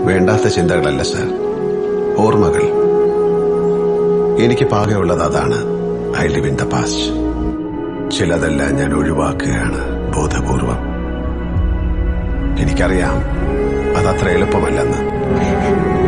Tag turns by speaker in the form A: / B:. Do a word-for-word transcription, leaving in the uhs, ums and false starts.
A: വേണ്ടാത്ത ചിന്തകളല്ല സർ, ഓർമ്മകൾ. എനിക്ക് പാകെയുള്ളത് അതാണ്. I live in the past. ചിലതെല്ലാം ഞാൻ ഒഴിവാക്കുകയാണ് ബോധപൂർവം. എനിക്കറിയാം അതത്ര എളുപ്പമല്ലെന്ന്.